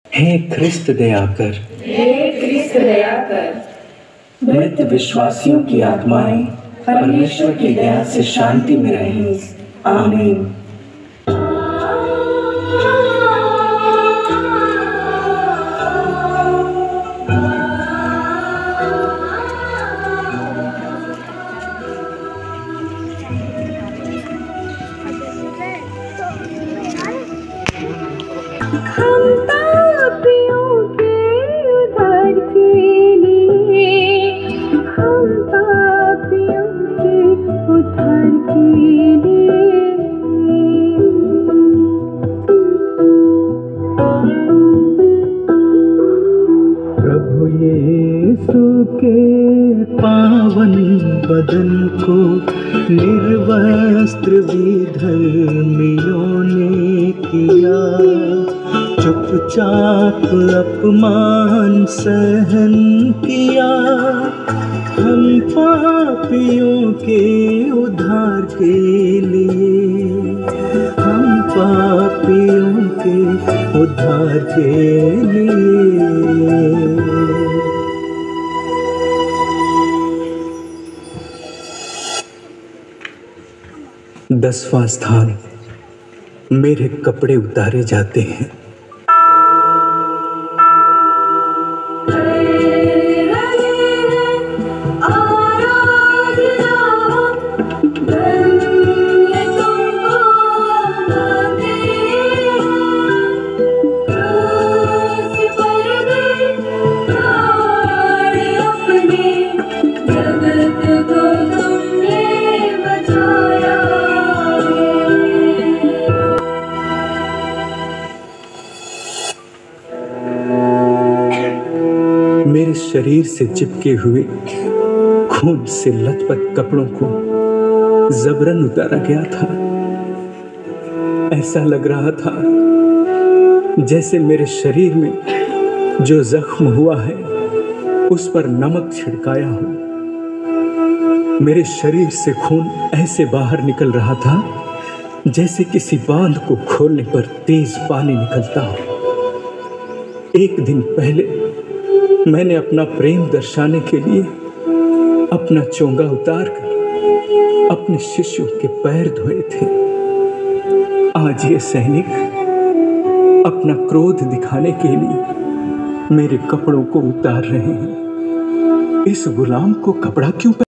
हे ख्रिस्त दया कर, हे ख्रिस्त दया कर। मृत विश्वासियों की आत्माएं परमेश्वर की दया से शांति में रहें। आमीन। हम पापियों के उद्धार के लिए, हम पापियों के उद्धार के लिए। प्रभु यीशु के पावन बदन को निर्वस्त्र विधर्मियों ने किया, चुपचाप अपमान सहन किया। हम पापियों के उद्धार के लिए, हम पापियों के उद्धार के लिए। 10वां स्थान, मेरे कपड़े उतारे जाते हैं। मेरे शरीर से चिपके हुए खून से लथपथ कपड़ों को जबरन उतारा गया था। ऐसा लग रहा था जैसे मेरे शरीर में जो जख्म हुआ है उस पर नमक छिड़काया हो। मेरे शरीर से खून ऐसे बाहर निकल रहा था जैसे किसी बांध को खोलने पर तेज पानी निकलता हो। एक दिन पहले मैंने अपना प्रेम दर्शाने के लिए अपना चोंगा उतारकर अपने शिष्यों के पैर धोए थे। आज ये सैनिक अपना क्रोध दिखाने के लिए मेरे कपड़ों को उतार रहे हैं। इस गुलाम को कपड़ा क्यों